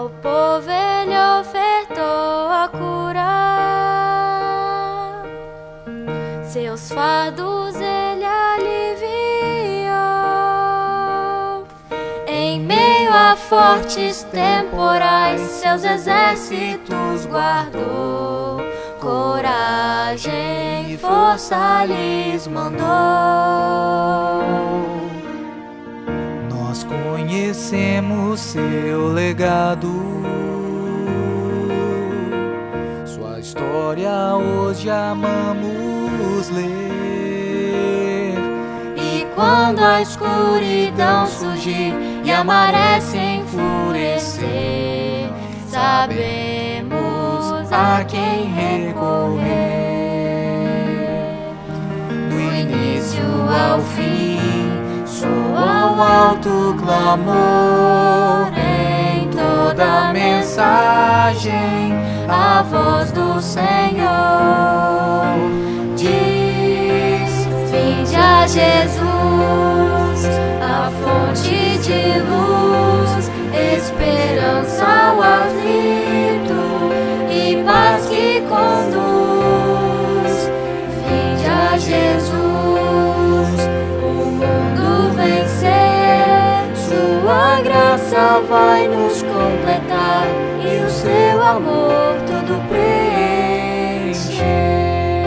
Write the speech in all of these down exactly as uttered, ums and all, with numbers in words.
seu povo ele ofertou a cura, seus fardos ele aliviou. Em meio a fortes temporais, seus exércitos guardou. Coragem e força lhes mandou. Nós conhecemos seu legado, sua história hoje amamos ler. E quando a escuridão surgir e a maré se enfurecer, sabemos a quem recorrer. Do início ao fim soa o alto clamor, em toda mensagem a voz do Senhor diz: vinde a Jesus, a fonte de luz, esperança ao aflito e paz que conduz. Vinde a Jesus, o mundo vencer, sua graça vai nos completar e o seu amor tudo preencher.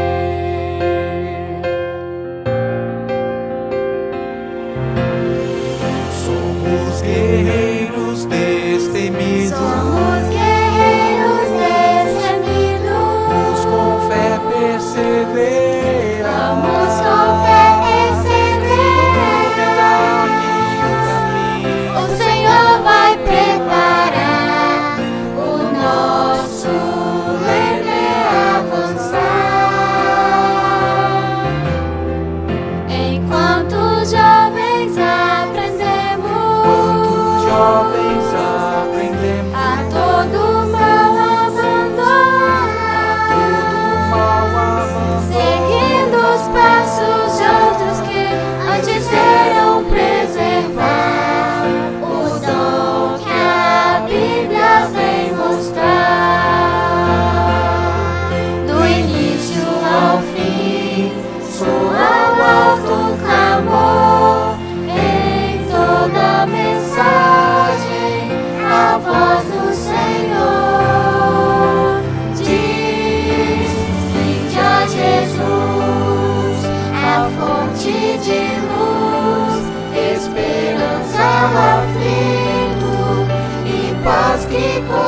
Somos guerreiros destemidos, Somos guerreiros destemidos, com fé perseverar. vamos com fé perseverar. O Senhor vai preparar o nosso leme é avançar. Enquanto jovens aprendemos, Quantos jovens aprendemos a todo mal abandonar, mal avançar, seguindo os passos de outros que antes veio preservar o dom que a Bíblia vem mostrar. Do início ao fim soa o alto clamor, em toda mensagem a voz do Senhor diz: vinde a Jesus, a fonte de luz, esperança ao aflito e paz que